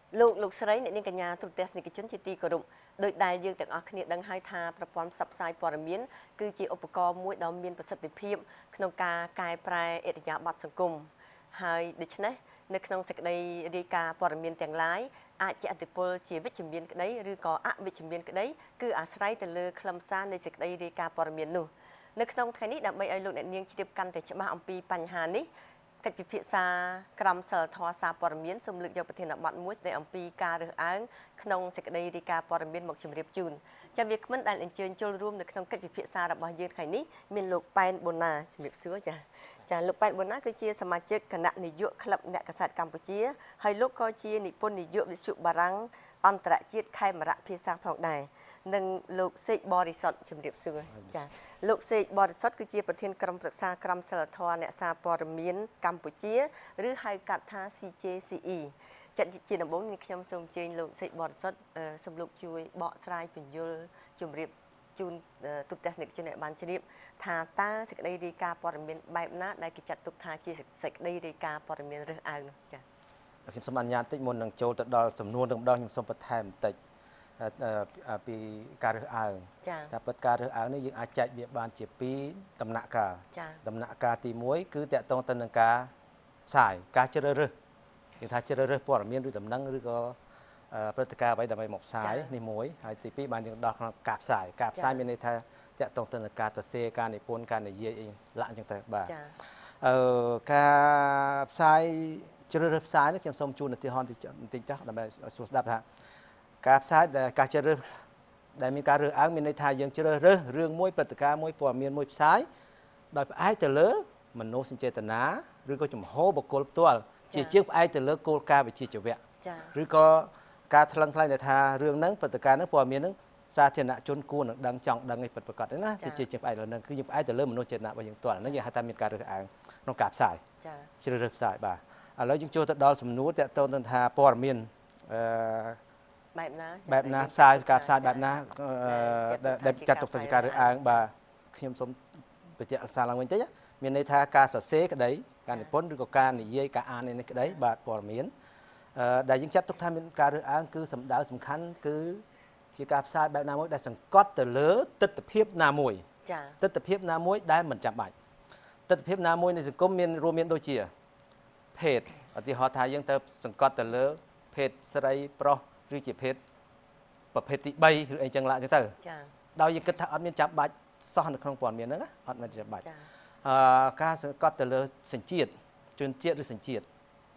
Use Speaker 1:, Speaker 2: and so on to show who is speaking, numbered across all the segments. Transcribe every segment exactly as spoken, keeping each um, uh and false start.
Speaker 1: លោកលោកស្រីអ្នកនាងកញ្ញាទូទាំងនិកជនជាទីគោរពដោយដែលយើងទាំងអស់គ្នាដឹងហើយថាប្រព័ន្ធផ្សព្វផ្សាយព័ត៌មានគឺជាឧបករណ៍មួយដ៏មានប្រសិទ្ធភាពក្នុងការកែប្រែអរិយាប័ត្រសង្គមហើយដូច្នេះនៅក្នុងសេចក្តីរាយការណ៍ព័ត៌មានទាំងឡាយអាចជាអតិពលជាវិជ្ជមានក្តីឬក៏អវិជ្ជមានក្តីគឺអាស្រ័យទៅលើខ្លឹមសារនៃសេចក្តីរាយការណ៍ព័ត៌មាននោះនៅក្នុងថ្ងៃនេះដើម្បីឲ្យលោកអ្នកនាងជ្រាបកាន់តែច្បាស់អំពីបញ្ហានេះកិច្ចពិភាក្សាក្រមសីលធម៌សារព័ត៌មានសូមលើកយកប្រធានបទមួយស្ដីអំពីការរើសអើងក្នុងសេចក្តីរាយការណ៍ព័ត៌មានមកជម្រាបជូនចាំវាគ្មិនដែលអញ្ជើញចូលរួមនៅក្នុងកិច្ចពិភាក្សារបស់យើងថ្ងៃនេះមានលោកប៉ែនបូណាជម្រាបសួរចា៎ចាលោកប៉ែនបូណាគឺជាសមាជិកគណៈនាយកក្លឹបអ្នកកាសែតកម្ពុជាហើយលោកក៏ជានិពន្ធនាយកវិទ្យុបារាំងអន្តរជាតិខេមរៈភាសាផងដែរនិងលោកសេកបរិសុទ្ធជំរាបសួរចាលោកសេកបរិសុទ្ធគឺជាប្រធានក្រុមប្រឹក្សាក្រមសីលធម៌អ្នកសារព័ត៌មានកម្ពុជាឬហៅកាត់ថា C J C E ចាជាដំបូងនេះខ្ញុំសូមអញ្ជើញលោកសេកបរិសុទ្ធសូមលោកជួយបកស្រាយពន្យល់ជម្រាបជូនទូទាំងនិកជនឲ្យបានជ្រាបថាតើសេចក្តីរាយការណ៍ព័ត៌មានបែបណាដែលគេចាត់ទុកថាជាសេចក្តីរាយការណ៍ព័ត៌មានរើសអើងនោះចា
Speaker 2: ខ្ញុំសូមអនុញ្ញាតតិចមុននឹងចូលទៅដល់សំណួរនឹងម្ដងខ្ញុំសូមបន្ថែមបន្តិចពីការរើសអើងតែពិតការរើសអើងនេះយើងអាចចែកវាបានជាពីរដំណាក់កាលដំណាក់កាលទីមួយគឺតកតងទៅនឹងការផ្សាយការជ្រើសរើសយើងថាជ្រើសរើសព័ត៌មានឬដំណឹងឬក៏ព្រឹត្តិការណ៍អ្វីដើម្បីមកផ្សាយនេះមួយហើយទីពីរបានយើងដល់ក្នុងការផ្សាយការផ្សាយមានន័យថាតកតងទៅនឹងការសរសេរការនិពន្ធការនិយាយអីឡាក់អញ្ចឹងទៅបាទអឺការផ្សាយជ្រើសរើសផ្សាយនេះខ្ញុំសូមជូនឧទាហរណ៍បន្តិចចុះដើម្បីឲ្យស្រួលស្ដាប់ថាការផ្សាយដែលការជ្រើសរើសដែលមានការរើសអើងមានន័យថាយើងជ្រើសរើសរឿងមួយព្រឹត្តិការណ៍មួយព័ត៌មានមួយផ្សាយដោយផ្អែកទៅលើមនោសញ្ចេតនាឬក៏ចំហបុគ្គលផ្ទាល់ជាជាងផ្អែកទៅលើគោលការណ៍វិជ្ជាជីវៈឬក៏ការថ្លឹងថ្លែងថារឿងហ្នឹងព្រឹត្តិការណ៍ហ្នឹងព័ត៌មានហ្នឹងសាធារណជនគួរនឹងដឹងចង់ដឹងឲ្យពិតប្រាកដណាជាជាងផ្អែកលើហ្នឹងគឺយើងផ្អែកទៅលើមនោសញ្ចេតនារបស់យើងផ្ទាល់ហ្នឹងយើងហៅថាមានការរើសអើងក្នុងការផ្សាយជ្រើសរើសផ្សាយបាទឥឡូវយើងចូលទៅដល់សំណួរតកតងទៅថាព័ត៌មានអឺបែបណាបែបណាផ្សាយការផ្សាយបែបណាដែលចាត់ទុកថាជាការរើសអើងបាទខ្ញុំសូមបញ្ជាក់សារឡើងវិញតិចមានន័យថាការសរសេរក្តីការនិពន្ធឬក៏ការនិយាយការអាននេះក្តីបាទព័ត៌មានអឺដែលយើងចាត់ទុកថាមានការរើសអើងគឺសំដៅសំខាន់គឺជាការផ្សាយបែបណាមួយដែលសង្កត់ទៅលើទស្សនវិជ្ជាណាមួយចាទស្សនវិជ្ជាណាមួយដែលមិនចាំបាច់ទស្សនវិជ្ជាណាមួយនៃសង្គមមានរួមមានដូចជាភេទឧទាហរណ៍ថាយើងទៅសង្កត់ទៅលើភេទស្រីប្រុសឬជាភេទប្រភេទទីបីឬអីចឹងឡាទៅចាដោយយើងគិតថាអត់មានចាំបាច់សោះនៅក្នុងព័ត៌មានហ្នឹងអត់មានចាំបាច់អឺការសង្កត់ទៅលើសញ្ជាតិជនជាតិឬសញ្ជាតិ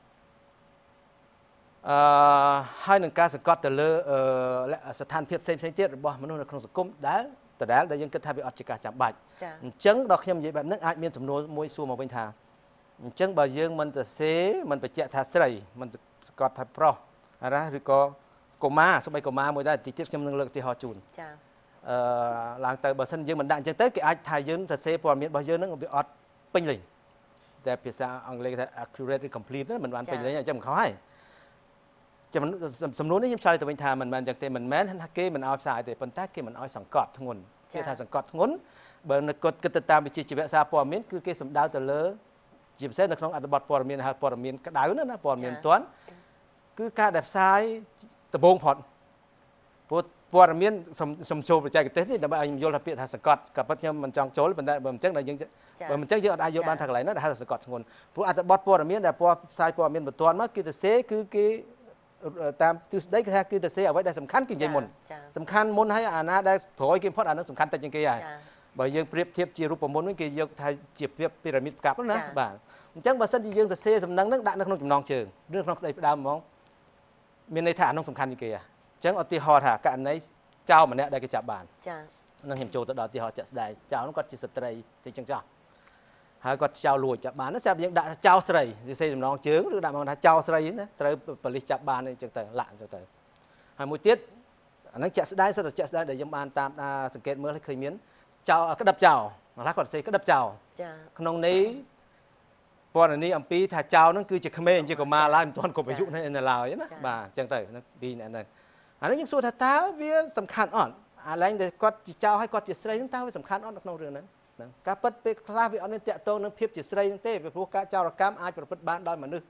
Speaker 2: អឺហើយនឹងការសង្កត់ទៅលើស្ថានភាពផ្សេងផ្សេងទៀតរបស់មនុស្សនៅក្នុងសង្គមដែលដដែលដែលយើងគិតថាវាអត់ជាការចាំបាច់អញ្ចឹងដល់ខ្ញុំនិយាយបែបហ្នឹងអាចមានសំណួរមួយសួរមកវិញថាអញ្ចឹងបើយើងមិនទៅសេមិនបញ្ជាក់ថាស្រីមិនសង្កត់ថាប្រុសណាឬក៏កុមារស្បីកុមារមួយដែរតិចទៀតខ្ញុំនឹងលើកឧទាហរណ៍ជូនចាអឺឡើងទៅបើសិនយើងមិនដាក់អញ្ចឹងទៅគេអាចថាយើងទៅសេព័ត៌មានរបស់យើងនឹងវាអត់ពេញលេញតែភាសាអង់គ្លេសថា accurate ឬ complete ហ្នឹងមិនបានពេញលេញអញ្ចឹងមិនខុសហើយចាំសំណួរនេះខ្ញុំឆ្លើយទៅវិញថាមិនមែនអញ្ចឹងទេមិនមែនថាគេមិនឲ្យផ្សាយទេប៉ុន្តែគេមិនឲ្យសង្កត់ធ្ងន់គេថាសង្កត់ធ្ងន់បើនៅគាត់គិតទៅតាមវិជ្ជាជីវៈសារព័ត៌មានគឺគេសំដៅទៅលើជាពិសេសនៅក្នុងអត្ថបទព័ត៌មានហៅព័ត៌មានក្តៅណាព័ត៌មានទាន់គឺការដែលផ្សាយដំបូងផុតព្រោះព័ត៌មានសំចូលបច្ចេកទេសនេះដើម្បីឲ្យខ្ញុំយល់ថាពាក្យថាសង្កត់ក៏ប៉ុតខ្ញុំមិនចង់ចូលប៉ុន្តែបើមិនចឹងដល់យើងបើមិនចឹងយើងអត់អាចយល់បានថាកន្លែងនោះដែលហៅសង្កត់ធ្ងន់ព្រោះអត្ថបទព័ត៌មានដែលព័ត៌ផ្សាយព័ត៌មានបន្ទាន់មកគឺទៅសេគឺគេតាមទស្សនវិជ្ជាគេថាគឺទៅសេអ្វីដែលសំខាន់គឺនិយាយមុនសំខាន់មុនហើយអាណាដែលប្រយគេផុតអានោះសំខាន់តែជាងគេហើយបើយើងប្រៀបធៀបជារូបមន្តវិញគេយកថាជាពីរ៉ាមីតផ្កាប់ណាបាទអញ្ចឹងបើសិនជាយើងសរសេរសំណឹងហ្នឹងដាក់នៅក្នុងចំណងជើងឬក្នុងក្តីផ្ដើមហ្មងមានន័យថាអានោះសំខាន់ជាងគេហ่ะអញ្ចឹងឧទាហរណ៍ថាករណីចៅម្នាក់ដែលគេចាប់បានចានឹងខ្ញុំចូលទៅដល់ឧទាហរណ៍ជាក់ស្ដែងចៅនោះគាត់ជាស្ត្រីអញ្ចឹងចោះហើយគាត់ចៅលួចចាប់បានស្រាប់យើងដាក់ចៅស្រីសរសេរចំណងជើងឬដាក់មកថាចៅស្រីណាត្រូវប៉ូលីសចាប់បានអញ្ចឹងទៅលាក់អញ្ចឹងទៅហើយមួយទៀតអាហ្នឹងជាក់ស្ដែងសិតតែជាក់ស្ដែងដែលយើងបានតាមសង្កេតមើលឃើញមានចៅក្តឹបចៅខ្លះគាត់សរសេរក្តឹបចៅចាក្នុងន័យព័ត៌មានអំពីថាចៅហ្នឹងគឺជាក្មេងជាកុមារឡើយមិនទាន់គ្រប់អាយុនៅឡើយណាបាទអញ្ចឹងទៅពីរអ្នកហ្នឹងអានេះយើងសួរថាតើវាសំខាន់អត់អាឡែងដែលគាត់ជាចៅហើយគាត់ជាស្រីហ្នឹងតើវាសំខាន់អត់នៅក្នុងរឿងហ្នឹងហ្នឹងការពិតពេលខ្លះវាអត់មានតាក់ទងនឹងភាពជាស្រីហ្នឹងទេពីព្រោះការចោរកម្មអាចប្រព្រឹត្តបានដោយមនុស្ស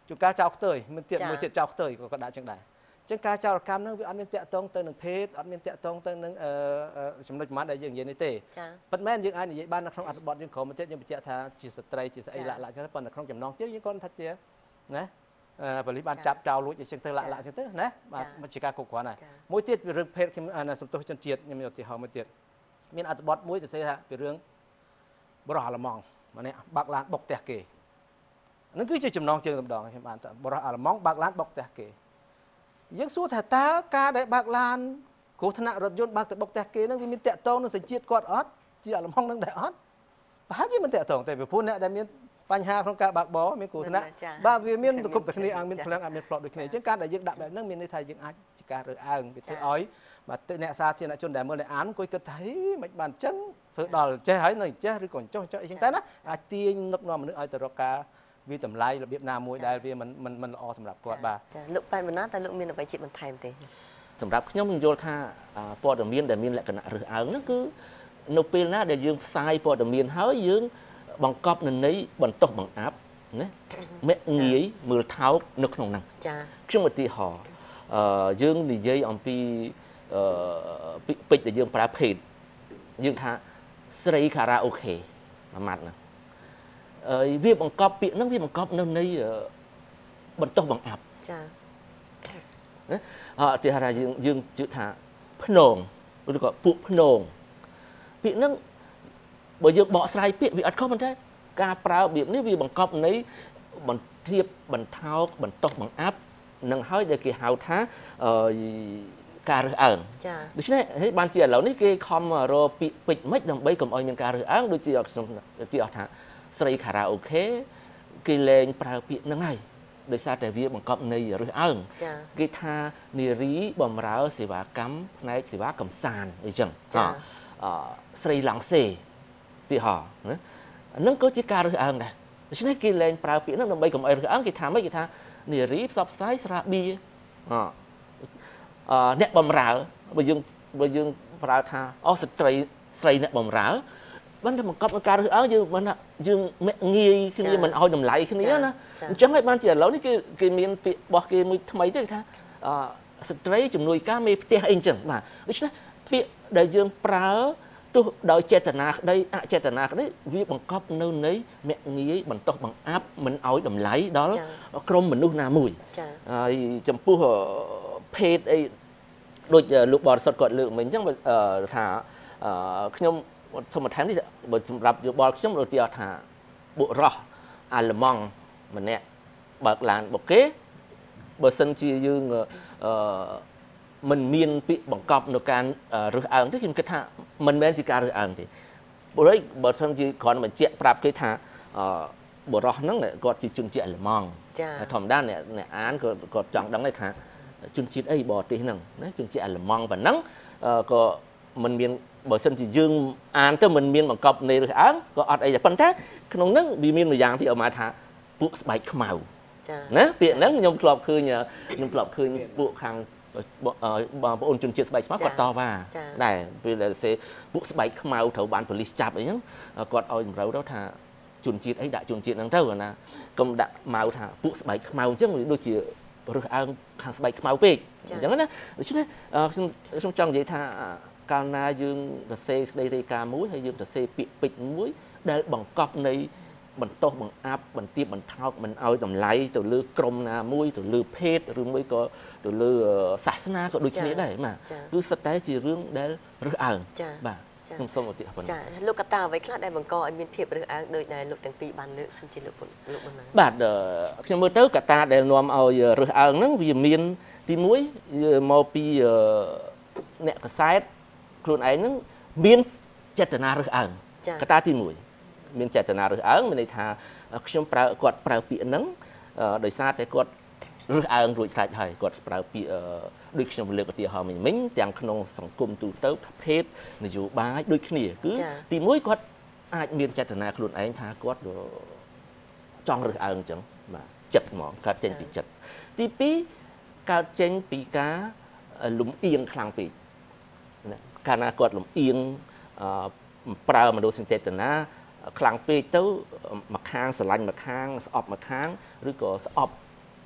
Speaker 2: ជួនកាលចោលខ្ទើយមានទៀតមួយទៀតចោលខ្ទើយក៏គាត់ដាក់ចឹងដែរអញ្ចឹងការចោលកម្មហ្នឹងវាអត់មានតាក់ទងទៅនឹងភេទអត់មានតាក់ទងទៅនឹងចំណុចប្រមាណដែលយើងនិយាយនេះទេប៉ុន្តែយើងអាចនិយាយបាននៅក្នុងអត្ថបទយើងក្រោមបន្តិចយើងបញ្ជាក់ថាជាស្ត្រីជាស្អីឡាក់ឡាក់ចឹងប៉ុន្តែក្នុងចំណងជើងយើងគាត់ថាជាណាប៉ូលីសបានចាប់ចោលលួចអញ្ចឹងទៅឡាក់ឡាក់អញ្ចឹងទៅណាបាទមកជាការគ្រប់គ្រាន់ដែរមួយទៀតពីរឿងភេទខ្ញុំសំទោសជនជាតិខ្ញុំមានឧទាហរណ៍មួយទៀតមានអត្ថបទមួយទៅស្អីថាពីរឿងបរិះអាឡម៉ង់ម្នាក់បាក់ឡានបុកផ្ទះគេហ្នឹងគឺជាចំណងជើងម្ដងខ្ញុំបានបរិះអាឡម៉ង់បាក់ឡានបុកផ្ទះគេយើងសួរថាតើការដែលបាក់ឡានគ្រោះថ្នាក់រថយន្តបាក់ទៅបុកផ្ទះគេហ្នឹងវាមានតាក់ទងនឹងសញ្ជាតិគាត់អត់ជាអាឡម៉ង់នឹងដែរអត់ប្រហែលជាមិនតាក់ទងទេពីព្រោះអ្នកដែលមានបញ្ហាក្នុងការបើកបរមានគ្រោះថ្នាក់បាទវាមានប្រកបតែគ្នាអាចមានផ្លឹងអាចមានផ្លត់ដូចគ្នាអញ្ចឹងការដែលយើងដាក់បែបហ្នឹងមានន័យថាយើងអាចជាការរើសអើងវាធ្វើឲ្យបាទអ្នកសាធារណជនដែលមើលអ្នកអានអង្គុយគិតថាហីមិនបានអញ្ចឹងធ្វើដល់ចេះហើយនៅចេះឬក៏ចុះចុះអីចឹងតែណាអាចទាញនឹកនាំមនុស្សឲ្យទៅរកការវាតម្លៃរបៀបណាមួយដែលវាមិនមិនមិនល្អសម្រាប់គាត់បាទ
Speaker 1: លោកប៉ែនបណ្ណាតែលោកមានអ្វីជាបន្ថែមទេ
Speaker 3: សម្រាប់ខ្ញុំខ្ញុំយល់ថាព័ត៌មានដែលមានលក្ខណៈរើសអើងហ្នឹងគឺនៅពេលណាដែលយើងផ្សាយព័ត៌មានហើយយើងបង្កប់នៅនៃបន្ទោសបង្អាប់ណាមេងាយមើលថោកនៅក្នុងហ្នឹង
Speaker 1: ចា
Speaker 3: ខ្ញុំឧទាហរណ៍អឺយើងនិយាយអំពីអឺពេចដែលយើងប្រើភេទយើងថាស្រីខារ៉ាអូខេមួយម៉ាត់ហ្នឹងអឺវាបង្កប់ពាក្យហ្នឹងវាបង្កប់នៅនៃបន្ទោសបង្អាប់
Speaker 1: ចា
Speaker 3: ណាអឺឧទាហរណ៍យើងយើងជឿថាភ្នងឬក៏ពួកភ្នងពាក្យហ្នឹងបើយើងបកស្រាយពាក្យវាអត់ខុសប៉ុន្តែការប្រើរបៀបនេះវាបង្កប់នៃបន្ទាបបន្ថោកបន្ទោសបង្អាប់នឹងហើយដែលគេហៅថាអឺការរើសអើង
Speaker 1: ចា
Speaker 3: ដូច្នេះហើយបានជាឥឡូវនេះគេខំរកពាក្យពេចន៍មិនដើម្បីកុំឲ្យមានការរើសអើងដូចជាខ្ញុំទីអត់ថាស្រីខារ៉ាអូខេគេលែងប្រើពាក្យហ្នឹងហើយដោយសារតែវាបង្កប់នៃរើសអើងគេថានារីបំរើសេវាកម្មផ្នែកសេវាកំសាន្តអីចឹង
Speaker 1: ចា
Speaker 3: អឺស្រីឡង់សេទីហោណាហ្នឹងក៏ជាការរើសអើងដែរដូច្នេះគេលែងប្រើពាក្យហ្នឹងដើម្បីកុំឲ្យរើសអើងគេថាម៉េចគេថានារីផ្សព្វផ្សាយស្រាបៀរអអឺអ្នកបំរើបើយើងបើយើងប្រើថាអូស្ត្រីស្រីអ្នកបំរើបានតែបង្កប់នឹងការរើសអើងយើងបានថាយើងងាយគ្នាមិនឲ្យតម្លៃគ្នាណាអញ្ចឹងហើយបានជាឥឡូវនេះគេគេមានពាក្យរបស់គេមួយថ្មីទៀតថាអឺស្ត្រីជំនួយការមេផ្ទះអីអញ្ចឹងបាទដូច្នេះពាក្យដែលយើងប្រើទោះដោយចេតនាក្តីអចេតនាក្តីវាបង្កប់នៅនៃមាក់ងាយបន្ទោសបង្អាប់មិនឲ្យតម្លៃដល់ក្រុមមនុស្សណាមួយហើយចំពោះភេទអីដូចលោកបរិសុទ្ធគាត់លើកមិញអញ្ចឹងថាខ្ញុំធម្មតានេះបើសម្រាប់យោបល់ខ្ញុំឧទាហរណ៍ថាបុរសអាឡម៉ង់ម្នាក់បើកឡានបុកគេបើសិនជាយើងអឺមិនមានពាក្យបង្កប់នៅការរើសអើងទេខ្ញុំគិតថាមិនមែនជាការរើសអើងទេព្រោះបើសិនជាគ្រាន់បញ្ជាក់ប្រាប់គេថាអឺបុរសហ្នឹងគាត់ជាជនជាតិអាឡម៉ង់ធម្មតាអ្នកអ្នកអានគាត់គាត់ចង់ដឹងថាជនជាតិអីបរទេសហ្នឹងណាជនជាតិអាឡម៉ង់ប៉ុណ្ណឹងក៏មិនមានបើសិនជាយើងអានទៅមិនមានបង្កប់នៃរើសអើងក៏អត់អីដែរប៉ុន្តែក្នុងហ្នឹងវាមានមួយយ៉ាងទៀតអមថាពួកស្បែកខ្មៅ
Speaker 1: ចា
Speaker 3: ណាពាក្យហ្នឹងខ្ញុំធ្លាប់ឃើញខ្ញុំធ្លាប់ឃើញពួកខាងបងប្អូនជនជាតិស្បែកខ្មៅគាត់តវ៉ាដែរពេលដែលសេពួកស្បែកខ្មៅត្រូវបានប៉ូលីសចាប់អីហ្នឹងគាត់ឲ្យតម្រូវទៅថាជនជាតិអីដាក់ជនជាតិហ្នឹងទៅណាកុំដាក់ម៉ៅថាពួកស្បែកខ្មៅអញ្ចឹងដូចជារើសអើងខាងស្បែកខ្មៅពេកអញ្ចឹងណាដូច្នេះខ្ញុំខ្ញុំចង់និយាយថាកាលណាយើងសរសេរស្ដីរាយការណ៍មួយហើយយើងសរសេរពាក្យពេចន៍មួយដែលបង្កប់នៃបន្ទោសបង្អាប់បន្ទាបបន្ថោកមិនឲ្យតម្លៃទៅលើក្រុមណាមួយទៅលើភេទឬមួយក៏ទៅលើសាសនាក៏ដូចគ្នាដែរបាទគឺសិតតែជារឿងដែលរើសអើងបាទខ្ញុំសូមឧទាហរណ៍
Speaker 1: ចាលោកកតាអ្វីខ្លះដែលបង្កឲ្យមានភាពរើសអើងដោយដែលលោកទាំងពីរបានលើកសូមជាលោកលោកបណ្ណា
Speaker 3: បាទខ្ញុំមើលទៅកតាដែលនាំឲ្យរើសអើងហ្នឹងវាមានទីមួយមកពីអ្នកកសែតខ្លួនឯងហ្នឹងមានចេតនារើសអើងកតាទីមួយមានចេតនារើសអើងមានន័យថាខ្ញុំប្រើគាត់ប្រើពាក្យហ្នឹងដោយសារតែគាត់រើសអើងរួចស្រេចហើយគាត់ប្រើពាក្យដូចខ្ញុំលើកឧទាហរណ៍មិញមិញទាំងក្នុងសង្គមទូទៅភេទនយោបាយដូចគ្នាគឺទីមួយគាត់អាចមានចេតនាខ្លួនឯងថាគាត់ចង់រើសអើងអញ្ចឹងបាទចិត្តហ្មងកើតចេញពីចិត្តទីពីរកើតចេញពីការលំអៀងខ្លាំងពេកកាលណាគាត់លំអៀងប្រើមនោសញ្ចេតនាខ្លាំងពេកទៅមួយខាងស្រឡាញ់មួយខាងស្អប់មួយខាងឬក៏ស្អប់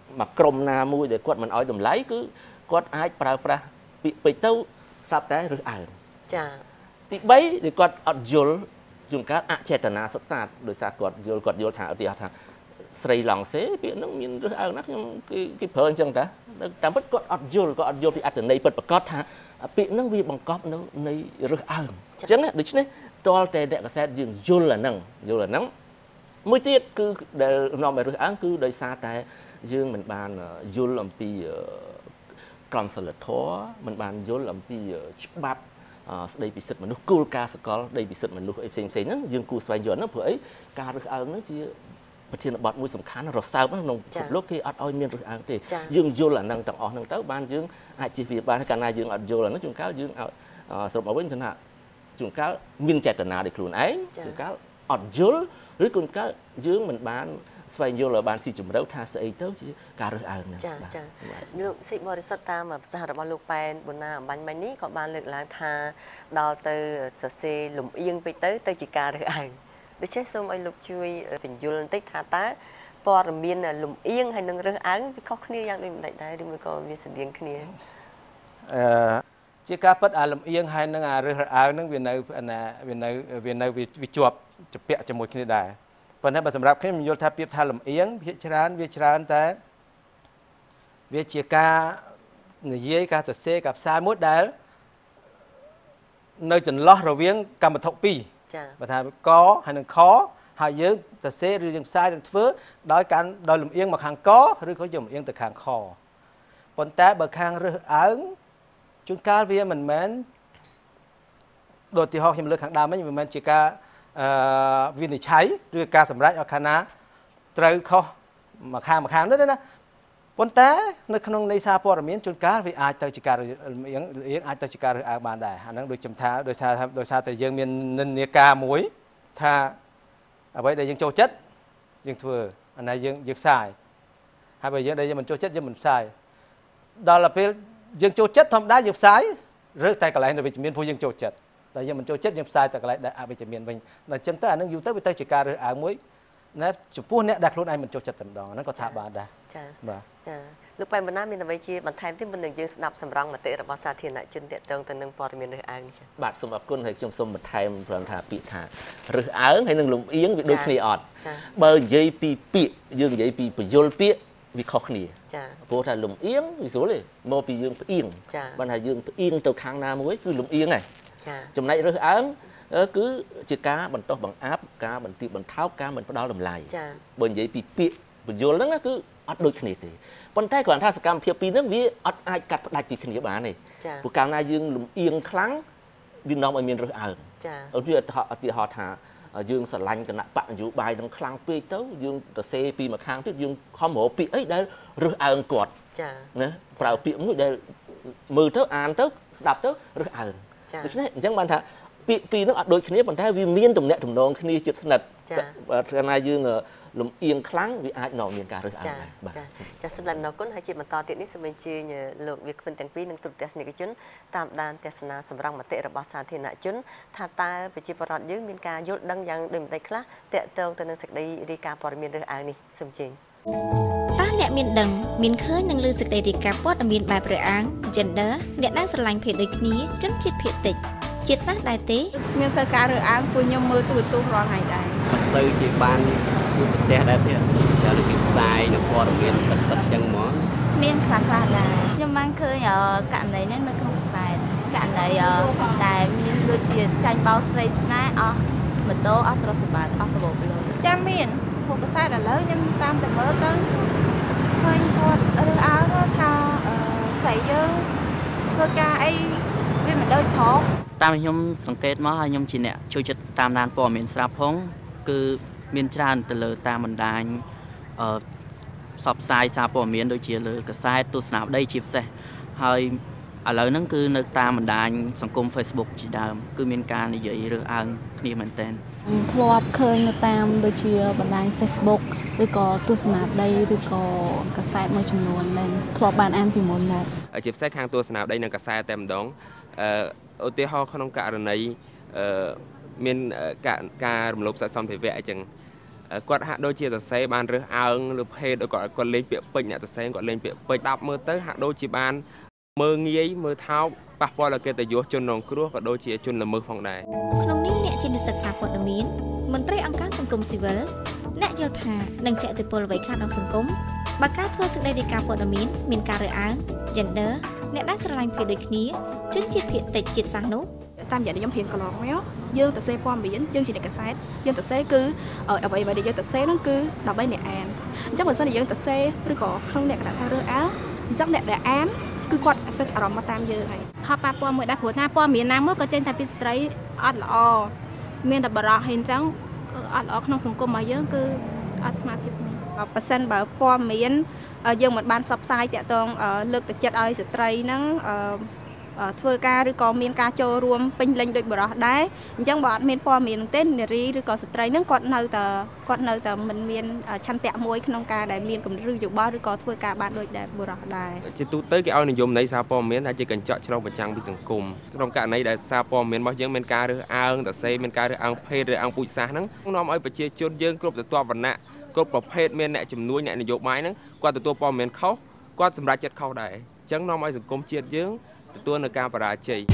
Speaker 3: mà crom na mui để quạt mình ói đầm lấy cứ quạt ai pra pra bị bị tâu sắp tới rửa ảo thì bấy thì quạt ọt dồn dùng các ạ trẻ tần na sắp sạt đối xa quạt dồn quạt dồn thả thì thả sấy lòng xế bị nó miên rửa ảo nó cái cái phơi chẳng ta ta mất quạt ọt dồn quạt dồn thì ạ tần này bật bật quạt thả bị nó vì bằng cọp nó này rửa ảo chẳng đấy đấy cho tệ đẹp cái xe dừng dồn là nằng dồn là nắng mỗi tiết cứ để nằm ở rửa ảo cứ đời xa tại dương mình bàn dồn làm pi còn sờ lật thó mình bàn dồn làm pi bắp đây bị sứt mà nó cool ca score đây bị sứt mà nó xem xem nó dương cool xoay dồn nó vừa ấy ca rửa ảo nó chỉประเทศบอดมวยสำคัญเราทราบว่าน้องโลกที่อัดอ้อยเมียนรอ่างที่ยื่นโยนหลังนั่งต่างออกนั่งเต้าบ้านยื่นอาชีพบ้านการนายยื่นอัดโยนหลังนั่งจุ่มก้าวยื่นเอาสรุปเอาไว้ชนะจุ่มก้าวมินใจตนาเด็กครูไอ้จุ่มก้าวอัดโยนหรือจุ่มก้าวยื่นเหมือนบ้านสวายโยนหรือบ้านสี่จุ่มเต้าท่าเสียเต้าที่การรอ่างเนี่ยจ้าลูกสิบริษัทตามแบบสหรัฐบาลลูกแปนบนหน้าบ้านใบนี้ก็บ้านเลือกล้างท่าดาวเตอร์เสียหลุมเอียงไปเต้าเต้าจีการรอ่างดิฉันส่งไอ้ลูกช่วยเป็นยูนติกท่าตาปอร์มีนหลุมเอียงให้นังเรื่องอ้างวิเคราะห์គ្នាយ៉ាងដូចមិនដែរឬមួយក៏វាស្តៀងគ្នា
Speaker 2: អឺជាការពិតអាលំអៀងហើយនឹងអារឿងអាវនឹងវានៅណាវានៅវានៅវាជាប់ជាពាក់ជាមួយគ្នាដែរប៉ុន្តែបើសម្រាប់ខ្ញុំខ្ញុំយល់ថាពាក្យថាលំអៀងភាគច្រើនវាច្រើនតែវាជាការនិយាយការសរសេរការផ្សាយមួយដែលនៅចន្លោះរវាងកម្មវត្ថុពីរចា៎បើថាកហើយនឹងខហើយយើងសរសេរឬយើងផ្សាយនឹងធ្វើដោយការដោយលំអៀងមកខាងកឬក៏យើងលំអៀងទៅខាងខប៉ុន្តែបើខាងរើសអើងជួនកាលវាមិនមែនដូចទីហោខ្ញុំលើកខាងដើមហ្នឹងមិនមែនជាការអឺវិនិច្ឆ័យឬការសម្រេចឲ្យខាងណាត្រូវខុសមកខាងមកខាងនោះណាប៉ុន្តែនៅក្នុងនៃសារព័ត៌មានជួនកាលវាអាចទៅជាការលំអៀងលំអៀងអាចទៅជាការរើសអើងបានដែរអាហ្នឹងដូចខ្ញុំថាដោយសារដោយសារតែយើងមាននិន្នាការមួយថាអ្វីដែលយើងចូលចិត្តយើងធ្វើអានេះយើងយើងផ្សាយហើយបើយើងដែលយើងមិនចូលចិត្តយើងមិនផ្សាយដល់ពេលយើងចូលចិត្តធម្មតាយើងផ្សាយរើសតែកន្លែងដែលវិជ្ជមានព្រោះយើងចូលចិត្តតែយើងមិនចូលចិត្តយើងផ្សាយតែកន្លែងដែលអវិជ្ជមានវិញដល់អញ្ចឹងទៅអានឹងយូរទៅវាទៅជាការរើសអើងមួយណាចំពោះអ្នកដែលខ្លួនឯងមិនចូលចិត្តតែម្ដងហ្នឹងក៏ថាបានដែរ
Speaker 1: ចាបាទចាលោកប៉ែនបណ្ណាមានអ្វីជាបន្ថែមទៀតមុននឹងយើងស្ដាប់សម្រងមតិរបស់សាធារណជនទាក់ទងទៅនឹងព័ត៌មានរើសអើងចា
Speaker 3: បាទសូមអរគុណហើយខ្ញុំសូមបន្ថែមព្រមថាពាក្យថារើសអើងហើយនឹងលំអៀងវាដូចគ្នាអត់បើនិយាយពីពាក្យយើងនិយាយពីបញ្យលពាក្យវាខុសគ្នាចាព្រោះថាលំអៀងវាស្រួលទេមកពីយើងផ្អៀងបើថាយើងផ្អៀងទៅខាងណាមួយគឺលំអៀងហើយចាចំណែករើសអើងគឺជាការបន្តបង្អាប់ការបន្ទាបបន្ថោកការមិនផ្ដល់តម្លៃចាបើនិយាយពីពាក្យបញ្យលហ្នឹងគឺអត់ដូចគ្នាទេប៉ុន្តែគ្រាន់ថាសកម្មភាពពីរហ្នឹងវាអត់អាចកាត់ផ្ដាច់ពីគ្នាបានទេព្រោះកាលណាយើងលំអៀងខ្លាំងវានាំឲ្យមានរើសអើងចាឧទាហរណ៍ថាយើងស្រឡាញ់គណៈបកនយោបាយនឹងខ្លាំងពេកទៅយើងទៅសេពីម្ខាងទៀតយើងខំរកពាក្យអីដែលរើសអើងគាត់ចាណាប្រើពាក្យមួយដែលមើលទៅអានទៅស្ដាប់ទៅរើសអើងដូច្នេះអញ្ចឹងបានថាពាក្យពីរនោះអត់ដូចគ្នាប៉ុន្តែវាមានទំនាក់ទំនងគ្នាជិតស្និទ្ធបើកាលណាយើងលំអៀងខ្លាំងវាអាចនាំមានការរើសអើងដែរ
Speaker 1: បាទចាសម្រាប់នៅគុណហើយជាបន្តទៀតនេះសូមអញ្ជើញលោកវាគ្មិនទាំងពីរនិងទូតទស្សនិកជនតាមដានទស្សនាសម្រងមតិរបស់សាធារណជនថាតើប្រជាពលរដ្ឋយើងមានការយល់ដឹងយ៉ាងដូចម្តេចខ្លះទាក់ទងទៅនឹងសេចក្តីរាយការណ៍ព័ត៌មានរើសអើងនេះសូមអញ្ជើញ
Speaker 4: តើអ្នកមានដឹងមានឃើញនឹងលើសេចក្តីរាយការណ៍ព័ត៌មានបែបរើសអើង gender អ្នកដែលស្រឡាញ់ភេទដូចគ្នាជនជាតិភាគតិចជាតិសាសន៍ដែរទេ
Speaker 5: មានធ្វើការរើសអើងពួកខ្ញុំមើលទូរទស្សន៍រាល់ថ្ងៃដែរ
Speaker 6: មិនសូវជាបានជួបប្រទេសដែរទេតែលើពីផ្សាយនៅព័ត៌មានពិតៗអញ្ចឹងហ្មង
Speaker 5: មានខ្លះខ្លះដែរខ្ញុំបានឃើញករណីនេះនៅក្នុងខ្សែករណីដែលមានដូចជាចាញ់បោស្រីស្នេហ៍អស់ម៉ូតូអស់ទ្រព្យសម្បត្តិអស់កាបូបលុយចាំមានពួកខ្សែឥឡូវខ្ញុំតាមតែមើលទៅឃើញគាត់រើសអើងថាស្រីយើងធ្វើការអីវាមិនដូចប្រុស
Speaker 6: តាមខ្ញុំសង្កេតមកហើយខ្ញុំជាអ្នកជួយចិត្តតាមដានព័ត៌មានស្រាប់ផងគឺមានច្រើនទៅលើតាមបណ្ដាញអឺផ្សព្វផ្សាយសារព័ត៌មានដូចជាលើកាសែតទស្សនាវដ្តីជាពិសេសហើយឥឡូវហ្នឹងគឺនៅតាមបណ្ដាញសង្គម Facebook ជាដើមគឺមានការនិយាយរើសអើងគ្នាមែនទែន
Speaker 5: ធ្លាប់ឃើញនៅតាមដូចជាបណ្ដាញ Facebook ឬក៏ទស្សនាវដ្តីឬក៏កាសែតមួយចំនួនដែរធ្លាប់បានអានពីមុនមក
Speaker 7: ជាពិសេសខាងទស្សនាវដ្តីនិងកាសែតតែម្ដងអឺឧទាហរណ៍ក្នុងករណីអឺមានការការរំលោភសិទ្ធិសន្តិភាពអញ្ចឹងគាត់ហាក់ដូចជាសរសេរបានរើសអើងលើភេទគាត់គាត់លេងពាក្យពេចន៍អ្នកសរសេរគាត់លេងពាក្យពេចន៍ដាប់មើលទៅហាក់ដូចជាបានមើលងាយមើលថោកប៉ះពាល់ដល់កិត្តិយសជនរងគ្រោះក៏ដូចជាជនល្មើសផងដែរ
Speaker 4: ក្នុងនេះអ្នកជានិស្សិតសារព័ត៌មានមន្ត្រីអង្គការសង្គមស៊ីវិលអ្នកយល់ថានឹងចែកទៅពលអ្វីខ្លះដល់សង្គមបើការធ្វើសេចក្តីរាយការណ៍ព័ត៌មានមានការរើសអើង gender អ្នកដែលស្រឡាញ់ភេទដូចគ្នាជនជាតិភាគតិចជាតិសាសន៍នោះ
Speaker 8: តាមរយៈខ្ញុំរៀនកន្លងមកយើងទៅសេព័ត៌មានយើងជាអ្នកកសែតយើងទៅសេគឺអ្វីៗដែលយើងទៅសេហ្នឹងគឺដើម្បីអ្នកអានអញ្ចឹងបើសិនជាយើងទៅសេឬក៏ក្នុងអ្នកកថារើសអើងអញ្ចឹងអ្នកដែលអានគឺគាត់ affect អារម្មណ៍មកតាមយើងហើយ
Speaker 5: ផលប៉ះពាល់មួយដែរព្រោះថាព័ត៌មានណាមួយក៏ចេញតែពីស្ត្រីអត់ល្អមានតែបរិសុទ្ធហើយអញ្ចឹងអត់ល្អក្នុងសង្គមរបស់យើងគឺអត់ស្មារតីនេះ
Speaker 8: បើសិនបើព័ត៌មានយើងមិនបានផ្សព្វផ្សាយតាក់ទងលើកទឹកចិត្តឲ្យស្ត្រីហ្នឹងធ្វើការឬក៏មានការចូលរួមពេញលេញដូចបរិសុទ្ធដែរអញ្ចឹងបើអត់មានព័ត៌មានទេនារីឬក៏ស្ត្រីហ្នឹងគាត់នៅតែគាត់នៅតែមិនមានឆន្ទៈមួយក្នុងការដែលមានគំរូយោបល់ឬក៏ធ្វើការបានដូចដែរបរិសុទ្ធដែរ
Speaker 7: ជាទូទៅគេឲ្យនិយមន័យសារព័ត៌មានថាជាកញ្ចក់ឆ្លុះបញ្ចាំងពីសង្គមក្នុងករណីដែលសារព័ត៌មានរបស់យើងមានការរើសអើងតសេមានការរើសអើងភេទរើសអើងពូជសាសន៍ហ្នឹងនាំឲ្យប្រជាជនយើងគ្រប់ស្រទាប់វណ្ណៈគ្រប់ប្រភេទមានអ្នកជំនួយអ្នកនយោបាយហ្នឹងគាត់ទទួលព័ត៌មានខុសគាត់សម្រេចចិត្តខុសដែរអញ្ចឹងនាំឲ្យសង្គមជាតិយើងទទួលនៅការបរាជ័យ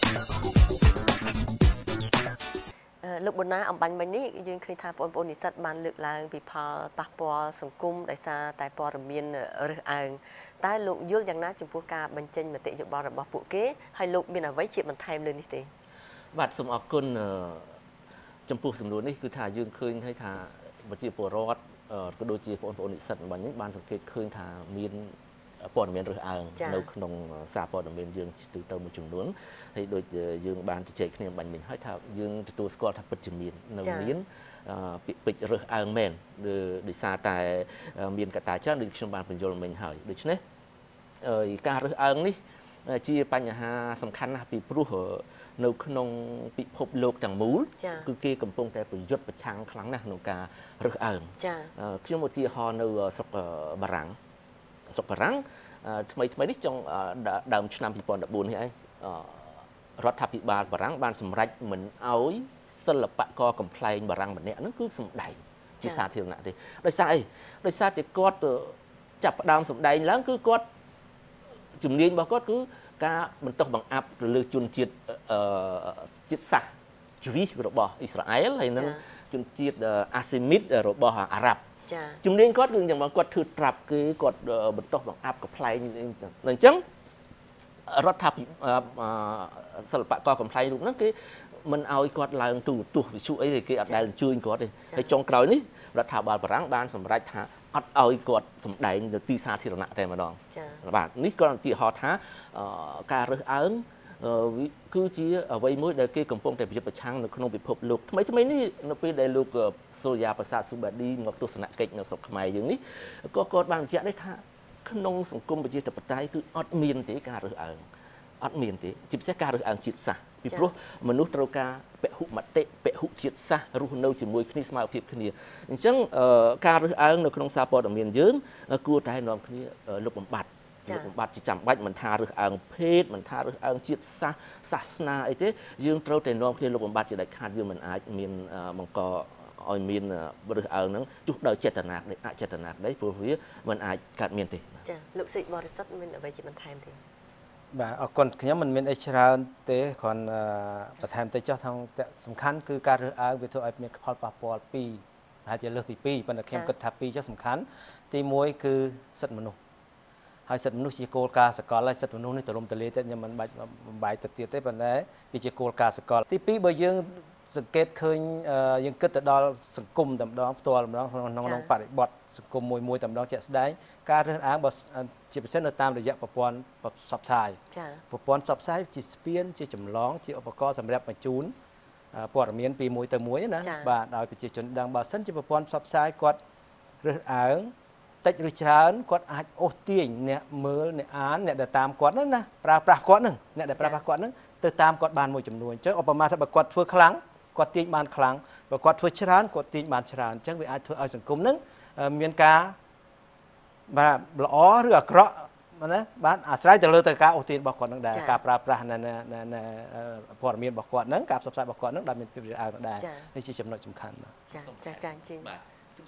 Speaker 1: លោកប៊ុនណាអំបញ្ញមិញនេះយើងឃើញថាបងប្អូននិស្សិតបានលើកឡើងពីផលប៉ះពាល់សង្គមដោយសារតែព័ត៌មានរើសអើងតែលោកយល់យ៉ាងណាចំពោះការបញ្ចេញមតិយោបល់របស់ពួកគេហើយលោកមានអ្វីជាបន្ថែមលើនេះទេ
Speaker 3: បាទសូមអរគុណចំពោះសំណួរនេះគឺថាយើងឃើញថាថាប្រជាពលរដ្ឋក៏ដូចជាបងប្អូននិស្សិតរបស់នេះបានសង្កេតឃើញថាមានព័ត៌មានរើសអើងនៅក្នុងសារព័ត៌មានយើងទូទៅមួយចំនួនហើយដូចយើងបានជជែកគ្នាបាញ់មិញហើយថាយើងទទួលស្គាល់ថាពិតជាមាននៅមានពាក្យពេចន៍រើសអើងមែនដោយសារតែមានកត្តាច្រើនដូចខ្ញុំបានបញ្យល់មិញហើយដូច្នេះការរើសអើងនេះជាបញ្ហាសំខាន់ណាស់ពីព្រោះនៅក្នុងពិភពលោកទាំងមូលគឺគេកំពុងតែប្រយុទ្ធប្រឆាំងខ្លាំងណាស់ក្នុងការរើសអើងខ្ញុំឧទាហរណ៍នៅស្រុកបារាំងស្រុកបារាំងថ្មីថ្មីនេះចុងដើមឆ្នាំពីរពាន់ដប់បួននេះឯងរដ្ឋាភិបាលបារាំងបានសម្រេចមិនអោយសិល្បករកំ pl ែងបារាំងម្នាក់ហ្នឹងគឺសម្ដែងជាសាធារណៈទេដោយសារអីដោយសារតែគាត់ចាប់ផ្ដើមសម្ដែងឡើងគឺគាត់ជំនាញរបស់គាត់គឺការបន្តបង្អាប់ទៅលើជនជាតិជាតិសាសន៍ជ្វីសរបស់អ៊ីស្រាអែលហើយនិងជនជាតិអាសេមីតរបស់អារ៉ាប់ជំនាញគាត់គឺយ៉ាងមកគាត់ធ្វើត្រាប់គេគាត់បន្តបង្អាប់កំ pl ែងអញ្ចឹងរដ្ឋាភិបាលសិល្បករកំ pl ែងរូបហ្នឹងគេមិនអោយគាត់ឡើងទូរទស្សន៍វិទ្យុអីគេអត់ដែលជួយគាត់ទេហើយចុងក្រោយនេះរដ្ឋាភិបាលបារាំងបានសម្រេចថាអត់ឲ្យគាត់សម្ដែងនៅទីសាធារណៈតែម្ដងបាទនេះក៏ឧទាហរណ៍ថាការរើសអើងគឺជាអ្វីមួយដែលគេកំពុងតែប្រយុទ្ធប្រឆាំងនៅក្នុងពិភពលោកថ្មីថ្មីនេះនៅពេលដែលលោកសូរិយាប្រសាទសុបាឌីមកទស្សនកិច្ចនៅស្រុកខ្មែរយើងនេះក៏គាត់បានបញ្ជាក់ដែរថាក្នុងសង្គមប្រជាធិបតេយ្យគឺអត់មានទេការរើសអើងអត់មានទេជាពិសេសការរើសអើងជាតិសាសន៍ពីព្រោះមនុស្សត្រូវការពហុមតិពហុជាតិសាសន៍រស់នៅជាមួយគ្នាស្មើភាពគ្នាអញ្ចឹងការរើសអើងនៅក្នុងសារព័ត៌មានយើងគួរតែនាំគ្នាលុបបំបាត់លុបបំបាត់ជាចាំបាច់មិនថារើសអើងភេទមិនថារើសអើងជាតិសាសន៍សាសនាអីទេយើងត្រូវតែនាំគ្នាលុបបំបាត់ជាដាច់ខាតយើងមិនអាចមានបង្កឲ្យមានរើសអើងហ្នឹងទោះដោយចេតនានៃអចេតនាក្តីព្រោះវាមិនអាចកើតមានទេ
Speaker 1: ចាលោកសេកបរិសុទ្ធមានអ្វីជាបន្ថែមទេ
Speaker 2: បាទអរគុណខ្ញុំមិនមានអីច្រើនទេគ្រាន់បន្ថែមទៅចោះថងសំខាន់គឺការរើសអើងវាធ្វើឲ្យមានផលប៉ះពាល់ពីរប្រហែលជាលើសពីពីរប៉ុន្តែខ្ញុំគិតថាពីរចុះសំខាន់ទីមួយគឺសិទ្ធិមនុស្សហើយសិទ្ធិមនុស្សជាគោលការណ៍សកលហើយសិទ្ធិមនុស្សនេះទលំទលាយទៅខ្ញុំមិនបាច់បំបាយទៅទៀតទេប៉ុន្តែវាជាគោលការណ៍សកលទីពីរបើយើងសង្កេតឃើញយើងគិតទៅដល់សង្គមតែម្ដងផ្ទាល់ម្ដងក្នុងក្នុងបរិបទសង្គមមួយមួយតែម្ដងជាក់ស្ដែងការរើសអើងបើជាពិសេសនៅតាមរយៈប្រព័ន្ធផ្សព្វផ្សាយប្រព័ន្ធផ្សព្វផ្សាយជាស្ពានជាចម្លងជាឧបករណ៍សម្រាប់បញ្ជូនព័ត៌មានពីមួយទៅមួយណាបាទដោយប្រជាជនដឹងបើសិនជាប្រព័ន្ធផ្សព្វផ្សាយគាត់រើសអើងតិចឬច្រើនគាត់អាចអូសទាញអ្នកមើលអ្នកអានអ្នកដែលតាមគាត់ហ្នឹងណាប្រើប្រាស់គាត់ហ្នឹងអ្នកដែលប្រើប្រាស់គាត់ហ្នឹងទៅតាមគាត់បានមួយចំនួនអញ្ចឹងឧបមាថាបើគាត់ធ្វើខ្លាំងគាត់ទាញបានខ្លាំងបើគាត់ធ្វើច្រើនគាត់ទាញបានច្រើនអញ្ចឹងវាអាចធ្វើឲ្យសង្គមហ្នឹងមានការបាទល្អឬអាក្រក់ណាបាទអាស្រ័យទៅលើទៅការអូសទាញរបស់គាត់ហ្នឹងដែរការប្រើប្រាស់នៅព័ត៌មានរបស់គាត់ហ្នឹងការផ្សព្វផ្សាយរបស់គាត់ហ្នឹងដែលមានភាពរអើងដែរនេះជាចំណុចសំខាន់
Speaker 1: ចាចាចាជិញ
Speaker 3: បាទ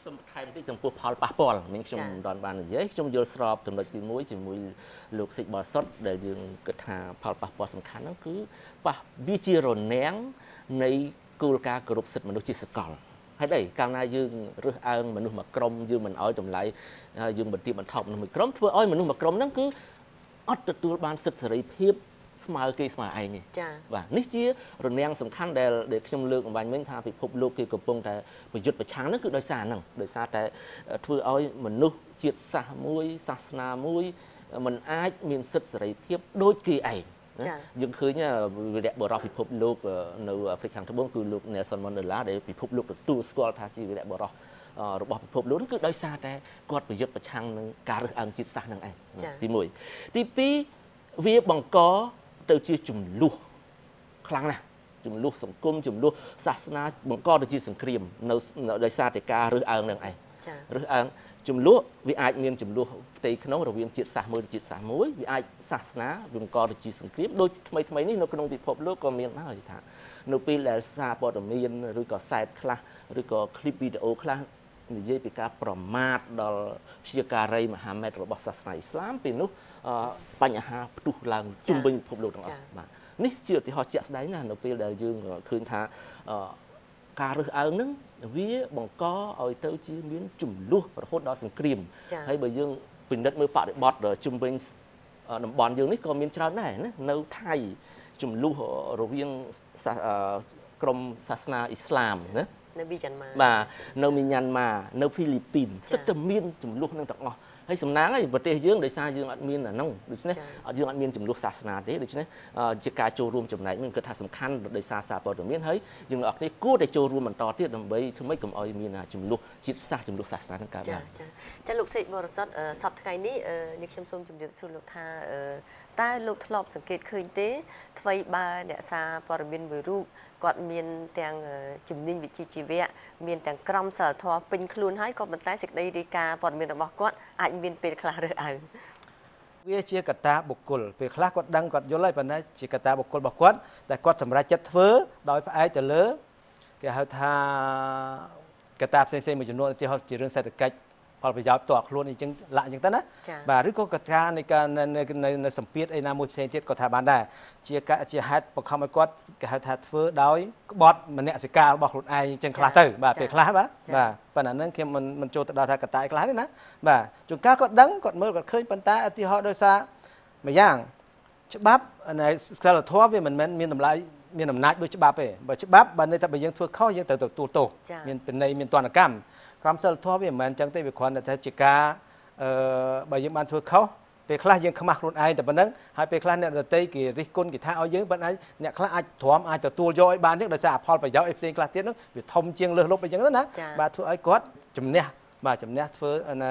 Speaker 3: សូមបន្ថែមបន្តិចចំពោះផលប៉ះពាល់មានខ្ញុំមិនបានបាននិយាយខ្ញុំយល់ស្របចំណុចទីមួយជាមួយលោកសេចបសុតដែលយើងគិតថាផលប៉ះពាល់សំខាន់ហ្នឹងគឺប៉ះវាជារនាំងនៃគោលការណ៍គោរពសិទ្ធិមនុស្សជាសកលហើយđâyកាលណាយើងរើសអើងមនុស្សមួយក្រុមយើងមិនអោយតម្លៃយើងបន្ទាបបន្ថប់មនុស្សមួយក្រុមធ្វើឲ្យមនុស្សមួយក្រុមហ្នឹងគឺអត់ទទួលបានសិទ្ធិសេរីភាពស្មើគេស្មើឯងទេចា៎បាទនេះជារនាំងសំខាន់ដែលដែលខ្ញុំលើកអំបញ្ញវិញថាពិភពលោកគេកំពុងតែប្រយុទ្ធប្រឆាំងហ្នឹងគឺដោយសារហ្នឹងដោយសារតែធ្វើឲ្យមនុស្សជាតិសាសន៍មួយសាសនាមួយមិនអាចមានសិទ្ធិសេរីភាពដូចគេឯងយើងឃើញវីរៈបរិសុទ្ធពិភពលោកនៅអាហ្វ្រិកខាងត្បូងគឺលោក Nelson Mandela ដែលពិភពលោកទទួលស្គាល់ថាជាវីរៈបរិសុទ្ធរបស់ពិភពលោកគឺដោយសារតែគាត់ប្រយុទ្ធប្រឆាំងនឹងការរើសអើងជាតិសាសន៍ហ្នឹងឯងទីមួយទីពីរវាបង្កទៅជាចំនួនខ្លាំងណាស់ចំនួនសង្គមចំនួនសាសនាបង្កទៅជាសង្គ្រាមនៅដោយសារតែការរើសអើងនឹងឯងរើសអើងចំនួនវាអាចមានចំនួនផ្ទៃក្នុងរវាងជាតិសាសន៍មួយទៅជាតិសាសន៍មួយវាអាចសាសនាវាបង្កទៅជាសង្គ្រាមដូចថ្មីថ្មីនេះនៅក្នុងពិភពលោកក៏មានដែរថានៅពេលដែលសារព័ត៌មានឬក៏ខ្សែខ្លះឬក៏คลิปវីដេអូខ្លះនិយាយពីការប្រមាថដល់ព្យាការីមហាម៉េតរបស់សាសនាអ៊ីស្លាមពេលនោះបញ្ហាផ្ទុះឡើងជុំវិញពិភពលោកទាំងអស់បាទនេះជាឧទាហរណ៍ជាក់ស្ដែងណាស់នៅពេលដែលយើងឃើញថាការរើសអើងហ្នឹងវាបង្កឲ្យទៅជាមានចំនួនរហូតដល់សង្គ្រាមហើយបើយើងពិនិត្យមើលបរិបទជុំវិញតំបន់យើងនេះក៏មានច្រើនដែរណានៅថៃចំនួនរវាងក្រមសាសនាអ៊ីស្លាមណា
Speaker 1: នៅមីយ៉ាន់ម៉ា
Speaker 3: បាទនៅមីយ៉ាន់ម៉ានៅហ្វីលីពីនស្ទើរតែមានចំនួនហ្នឹងទាំងអស់ហើយសំណាងហើយប្រទេសយើងដោយសារយើងអត់មានអាហ្នឹងដូច្នេះយើងអត់មានចំនួនសាសនាទេដូច្នេះជាការចូលរួមចំណែកmìnhគិតថាសំខាន់ដោយសារសារព័ត៌មានហើយយើងអ្នកនេះគួរតែចូលរួមបន្តទៀតដើម្បីធ្វើម៉េចកុំឲ្យមានចំនួនជាតិសាសន៍ចំនួនសាសនានឹងកើតឡើង
Speaker 1: ចាចាលោកសេកបរិសុទ្ធសប្តាហ៍ថ្ងៃនេះនេះខ្ញុំសូមជម្រាបសួរលោកថាតើលោកធ្លាប់សង្កេតឃើញទេថ្មីបើអ្នកសារព័ត៌មានមួយរូបគាត់មានទាំងជំនាញវិជ្ជាជីវៈមានទាំងក្រមសីលធម៌ពេញខ្លួនហើយក៏ប៉ុន្តែសេចក្តីរាយការណ៍ព័ត៌មានរបស់គាត់អាចមានពេលខ្លះរើសអើង
Speaker 2: វាជាកត្តាបុគ្គលពេលខ្លះគាត់ដឹងគាត់យល់ហើយប៉ុន្តែជាកត្តាបុគ្គលរបស់គាត់តែគាត់សម្រេចចិត្តធ្វើដោយផ្អែកទៅលើគេហៅថាកត្តាផ្សេងៗមួយចំនួនឧទាហរណ៍ជារឿងសេដ្ឋកិច្ចផលប្រយោជន៍ផ្ទាល់ខ្លួនអញ្ចឹងឡាក់អញ្ចឹងទៅណាបាទឬក៏កត្តានៃការនៅសម្ពាធអីណាមួយផ្សេងទៀតក៏ថាបានដែរជាជាហេតុបង្ខំឲ្យគាត់គេហៅថាធ្វើដោយក្បត់មនសិការរបស់ខ្លួនឯងអញ្ចឹងខ្លះទៅបាទពេលខ្លះបាទបាទប៉ុន្តែហ្នឹងខ្ញុំមិនមិនចូលទៅដល់ថាកត្តាខ្លះទេណាបាទជួនកាលគាត់ដឹងគាត់មើលគាត់ឃើញប៉ុន្តែឧទាហរណ៍ដោយសារមួយយ៉ាងច្បាប់នៃសិលធម៌វាមិនមែនមានតម្លៃមានអំណាចដូចច្បាប់ទេបើច្បាប់បើន័យថាបើយើងធ្វើខុសយើងត្រូវទទួលទោសមានពិន័យមានទណ្ឌកម្មក្រមសីលធម៌វាមិនមែនអញ្ចឹងទេវាគ្រាន់តែជាការអឺបើយើងបានធ្វើខុសពេលខ្លះយើងខ្មាស់ខ្លួនឯងតែប៉ុណ្្នឹងហើយពេលខ្លះអ្នកដទៃគេរិះគន់គេថាឲ្យយើងប៉ុន្តែអ្នកខ្លះអាចទ្រាំអាចទទួលយកឲ្យបានអញ្ចឹងដោយសារផលប្រយោជន៍អីផ្សេងខ្លះទៀតនោះវាធំជាងលើសលប់អីចឹងណាបាទធ្វើឲ្យគាត់ជំនះបាទជំនះធ្វើអឺ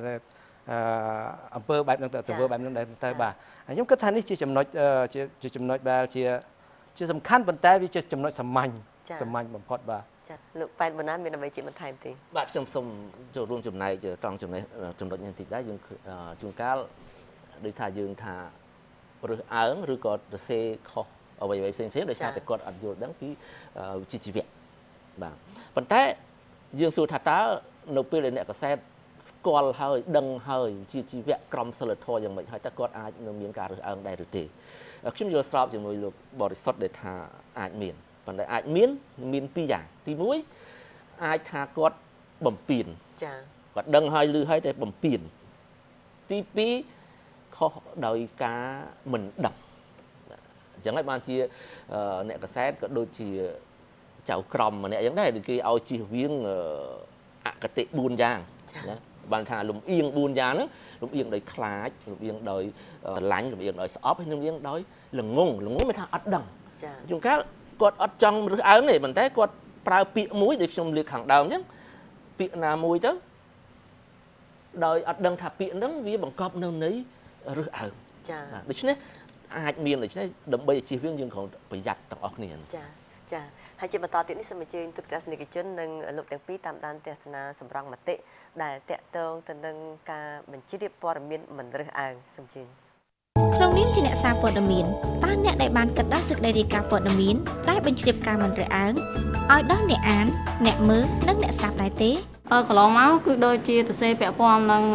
Speaker 2: អំពើបែបហ្នឹងទៅធ្វើបែបហ្នឹងដែរទៅបាទខ្ញុំគិតថានេះជាចំណុចជាចំណុចដែលជាជាសំខាន់ប៉ុន្តែវាជាចំណុចសាមញ្ញសាមញ្ញបំផុតបាទ
Speaker 1: ចាលោកប៉ែនបណ្ណាមានអ្វីជាបន្ថែមទេ
Speaker 3: បាទខ្ញុំសូមចូលរួមចំណែកត្រង់ចំណេះចំណុចនេះតិចដែរយើងជួនកាលដូចថាយើងថារើសអើងឬក៏សរសេរខុសអ្វីៗផ្សេងៗដោយសារតែគាត់អត់យល់ដឹងពីវិជ្ជាជីវៈបាទប៉ុន្តែយើងសួរថាតើនៅពេលដែលអ្នកកសែតស្គាល់ហើយដឹងហើយវិជ្ជាជីវៈក្រមសីលធម៌យ៉ាងម៉េចហើយតើគាត់អាចនឹងមានការរើសអើងដែរឬទេខ្ញុំយល់ស្របជាមួយលោកបរិសុទ្ធដែលថាអាចមានប៉ុន្តែអាចមានមានពីរយ៉ាងទីមួយអាចថាគាត់បំពេញ
Speaker 1: ចា
Speaker 3: គាត់ដឹងហើយឮហើយតែបំពេញទីពីរខុសដោយការមិនដឹងអញ្ចឹងហើយបានជាអ្នកកសែតក៏ដូចជាចៅក្រមម្នាក់អញ្ចឹងដែរគេឲ្យជិះវៀងអកតិបួនយ៉ាងណាបានថាលំអៀងបួនយ៉ាងហ្នឹងលំអៀងដោយខ្លាចលំអៀងដោយស្រឡាញ់លំអៀងដោយស្អប់ហើយលំអៀងដោយល្ងងល្ងងមានថាអត់ដឹង
Speaker 1: ចា
Speaker 3: ជួនកាលគាត់អត់ចង់រើសអើងទេប៉ុន្តែគាត់ប្រើពាក្យមួយដូចខ្ញុំលើកខាងដើមអញ្ចឹងពាក្យណាមួយទៅដោយអត់ដឹងថាពាក្យហ្នឹងវាបង្កប់នៅន័យរើសអើង
Speaker 1: ចា
Speaker 3: ដូច្នេះអាចមានដូច្នេះដើម្បីជៀសវាងយើងគ្រាន់ប្រយ័ត្នទាំងអស់គ្នា
Speaker 1: ចាចាហើយជាបន្តទៀតនេះសូមអញ្ជើញទូតទស្សនិកជននិងលោកទាំងពីរតាមដានទស្សនាសម្រងមតិដែលតាក់ទងទៅនឹងការបញ្ជ្រាបព័ត៌មានមិនរើសអើងសូមអញ្ជើញ
Speaker 4: ក្នុងនាមជាអ្នកសារព័ត៌មានតើអ្នកដែលបានកាត់ដោះសេចក្តីរាយការណ៍ព័ត៌មានដែលបញ្ជ្រាបការមិនរើសអើងឲ្យដល់អ្នកអានអ្នកមើលនិងអ្នកស្ដាប់ដែរទេ
Speaker 9: ờ còn lo máu cứ đôi chia từ xe bẹ pom năng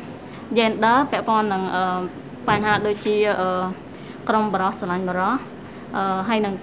Speaker 9: gen đó bẹ pom năng bài hạ đôi chia trong bờ sờ lạnh bờ hay năng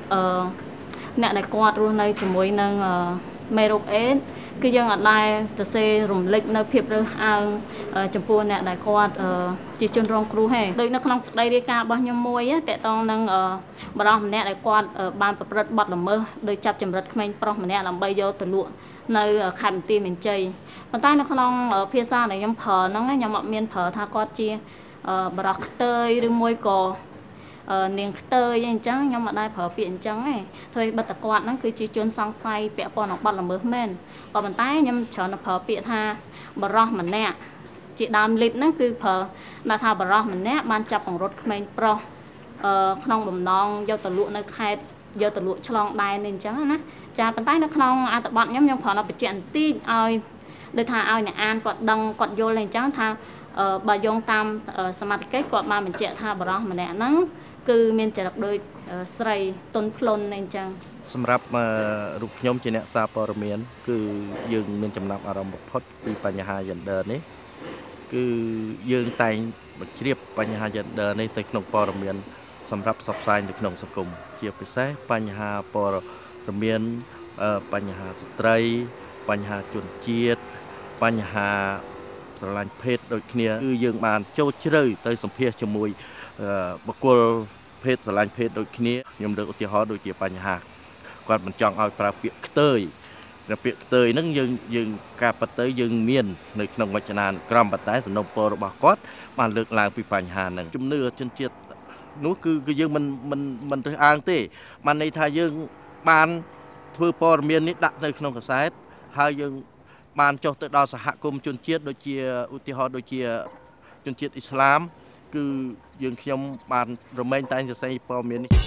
Speaker 9: nè này quạt luôn này chỉ mỗi năng mê rục ế cứ dân ở đây từ xe rùng lịch nơi phiệp rồi ăn chấm pua nè đại quạt chỉ chuyên rong cru hè đôi nó không đây đi ca bao nhiêu môi á tệ tông năng bờ đó nè đại quạt ban bật bật bật làm mơ đôi chập chấm bật mình pro mà nè làm bay vô từ lụa nơi khăn tim mình chơi còn tay nó không ở phía xa này nhom phở nó ngay nhom mọc miên phở tha quạt chia bờ đó tơi đôi môi cò niềng tơi anh trắng nhưng mà đây phở biển trắng này thôi bật tạc quạt nó cứ chỉ chuyên sang say bẹ pon nó bật là mới men và bàn tay nhưng chờ nó phở biển ha bờ rong mình nè chị đam lít nó cứ phở là thà bờ rong mình nè ban chập bằng rốt mình pro không bầm non do từ lụa nó khai do từ lụa chlong đai nên trắng á cha bàn tay nó không ăn tập bạn nhóm nhóm phở nó bị chèn tí ơi để thà ao nhà an quạt đằng quạt vô lên trắng thà bà dùng tam smart kết quạt mà mình chạy thà bờ rong mình nè nắng cứ miền trời đặc đôi sài tôn phun nên chăng.
Speaker 10: សម្រាប់រូបខ្ញុំជាអ្នកសារព័ត៌មានគឺយើងមានចំណាប់អារម្មណ៍បំផុតពីបញ្ហា gender នេះគឺយើងតែងបញ្ជ្រាបបញ្ហា gender នេះទៅក្នុងព័ត៌មានសម្រាប់ផ្សព្វផ្សាយនៅក្នុងសង្គមជាពិសេសបញ្ហាព័ត៌មានបញ្ហាស្ត្រីបញ្ហាជនជាតិបញ្ហាស្រឡាញ់ភេទដូចគ្នាគឺយើងបានចូលជ្រៅទៅសម្ភាសជាមួយបុគ្គលភេទស្រឡាញ់ភេទដូចគ្នាខ្ញុំលើកឧទាហរណ៍ដូចជាបញ្ហាគាត់មិនចង់ឲ្យប្រើពាក្យខ្ទើយតែពាក្យខ្ទើយហ្នឹងយើងយើងការប៉ັດទៅយើងមាននៅក្នុងវចនានុក្រមប៉ុន្តែសំណុំពររបស់គាត់បានលើកឡើងពីបញ្ហាហ្នឹងជំនឿជនជាតិនោះគឺគឺយើងមិនមិនមិនរើសអើងទេបានន័យថាយើងបានធ្វើព័ត៌មាននេះដាក់នៅក្នុងកាសែតហើយយើងបានចុះទៅដល់សហគមន៍ជនជាតិដូចជាឧទាហរណ៍ដូចជាជនជាតិអ៊ីស្លាមគឺយើងខ្ញុំបានរមែងតែងសរសេរព័ត៌មាននេះ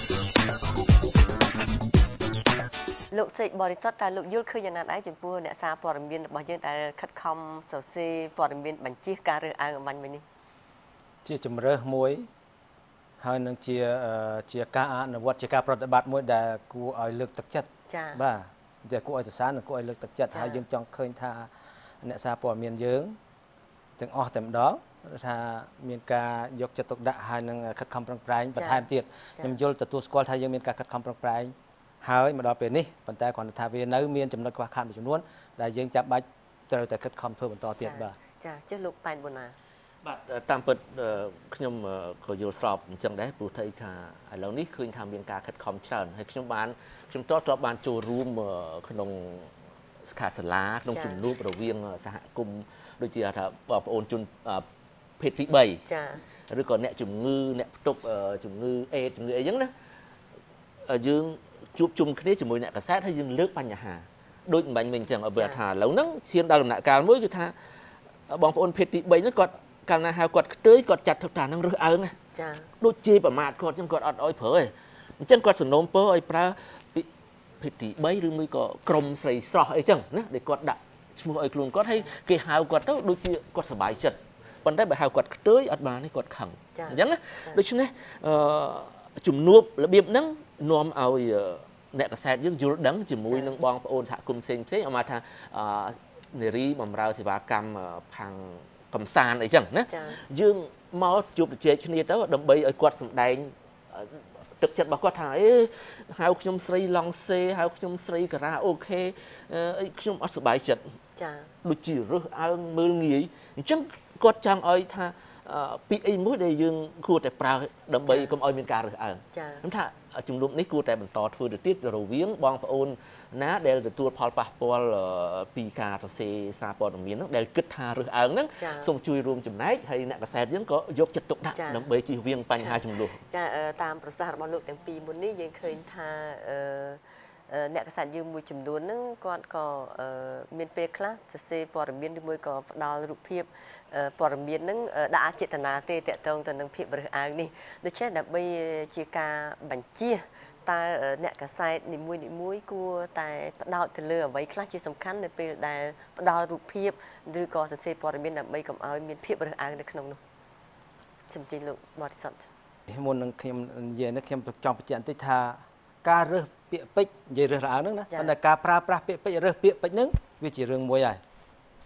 Speaker 1: លោកសេកបរិសុទ្ធតែលោកយល់ឃើញយ៉ាងណាដែរចំពោះអ្នកសារព័ត៌មានរបស់យើងដែលខិតខំសរសេរព័ត៌មានបញ្ជាការរើសអើងអំបញ្ញមិញនេះ
Speaker 2: ជាជំរើសមួយហើយនឹងជាជាការអនុវត្តជាការប្រតិបត្តិមួយដែលគួរឲ្យលើកទឹកចិត្ត
Speaker 1: ចា៎
Speaker 2: បាទតែគួរឲ្យសរសើរនិងគួរឲ្យលើកទឹកចិត្តហើយយើងចង់ឃើញថាអ្នកសារព័ត៌មានយើងទាំងអស់តែម្ដងថាមានការយកចិត្តទុកដាក់ហើយនឹងខិតខំប្រឹងប្រែងបន្ថែមទៀតខ្ញុំយល់ទទួលស្គាល់ថាយើងមានការខិតខំប្រឹងប្រែងហើយមកដល់ពេលនេះប៉ុន្តែគ្រាន់តែថាវានៅមានចំណុចខ្វះខាតមួយចំនួនដែលយើងចាំបាច់ត្រូវតែខិតខំធ្វើបន្តទៀតបាទ
Speaker 1: ចាចេះលោកប៉ែនបូណា
Speaker 3: បាទតាមពិតខ្ញុំក៏យល់ស្របអញ្ចឹងដែរព្រោះថាឥឡូវនេះឃើញថាមានការខិតខំច្រើនហើយខ្ញុំបានខ្ញុំតតបានចូលរួមក្នុងសិក្ខាសាលាក្នុងជំនួបរវាងសហគមន៍ដូចជាថាបងប្អូនជនភេទទីបី
Speaker 1: ចា
Speaker 3: ឬក៏អ្នកជំងឺអ្នកផ្ទុកជំងឺអេដជំងឺអីចឹងណាយើងជួបជុំគ្នាជាមួយអ្នកកសែតហើយយើងលើកបញ្ហាដូចមិនបាញ់វិញអញ្ចឹងបើថាឥឡូវហ្នឹងឈានដល់ដំណាក់កាលមួយគឺថាបងប្អូនភេទទីបីហ្នឹងគាត់កាលណាហៅគាត់ខ្ទើយគាត់ចាត់ថាហ្នឹងរើសអើង
Speaker 1: ចា
Speaker 3: ដូចជេរប្រមាថគាត់អញ្ចឹងគាត់អត់អោយប្រើទេអញ្ចឹងគាត់សំណូមពរឲ្យប្រើភេទទីបីឬមួយក៏ក្រុមស្រីស្រស់អីចឹងណាដែលគាត់ដាក់ឈ្មោះឲ្យខ្លួនគាត់ហើយគេហៅគាត់ទៅដូចជាគាត់សប្បាយចិត្តប៉ុន្តែបើហៅគាត់ខ្ទើយអត់បានទេគាត់ខឹងអញ្ចឹងណាដូច្នេះអឺជំនួបរបៀបហ្នឹងនាំឲ្យអ្នកកសែតយើងយល់ដឹងជាមួយនឹងបងប្អូនសហគមន៍ផ្សេងផ្សេងមកថានារីបម្រើសេវាកម្មផាំងកំសាន្តអីចឹងណាយើងមកជួបប្រជែកគ្នាទៅដើម្បីឲ្យគាត់សម្ដែងទឹកចិត្តរបស់គាត់ថាអេហៅខ្ញុំស្រីឡង់សេហៅខ្ញុំស្រីការ៉ាអូខេអីខ្ញុំអត់សប្បាយចិត្ត
Speaker 1: ចា
Speaker 3: ដូចជារើសអើងមើលងាយអញ្ចឹងគាត់ចង់ឲ្យថាពាក្យអីមួយដែលយើងគួរតែប្រើដើម្បីកុំឲ្យមានការរើសអើងខ្ញុំថាជំនុំនេះគួរតែបន្តធ្វើទៅទៀតរវាងបងប្អូនណាដែលទទួលផលប៉ះពាល់ពីការសរសេរសារព័ត៌មានហ្នឹងដែលគិតថារើសអើងហ្នឹងសូមជួយរួមចំណែកហើយអ្នកកសែតយើងក៏យកចិត្តទុកដាក់ដើម្បីជៀសវាងបញ្ហាចំនួន
Speaker 1: ចាតាមប្រសាសន៍របស់លោកទាំងពីរមុននេះយើងឃើញថាអ្នកកសែតយើងមួយចំនួនហ្នឹងគាត់ក៏មានពេលខ្លះសរសេរព័ត៌មានឬមួយក៏ផ្ដល់រូបភាពព័ត៌មានហ្នឹងដាក់អចេតនាទេតកតងទៅនឹងភាពរើសអើងនេះដូច្នេះដើម្បីជាការបញ្ជាតើអ្នកកសែតនីមួយនីមួយគួរតែផ្ដោតទៅលើអ្វីខ្លះជាសំខាន់នៅពេលដែលផ្ដល់រូបភាពឬក៏សរសេរព័ត៌មានដើម្បីកុំឲ្យមានភាពរើសអើងនៅក្នុងនោះជំទាវលោកបរិសុទ្ធ
Speaker 2: មុននឹងខ្ញុំនិយាយនេះខ្ញុំចង់បញ្ជាក់បន្តិចថាការរើសពាក្យពេចន៍និយាយរើសអើងហ្នឹងណាប៉ុន្តែការប្រើប្រាស់ពាក្យពេចន៍រើសពាក្យពេចន៍ហ្នឹងវាជារឿងមួយហើយ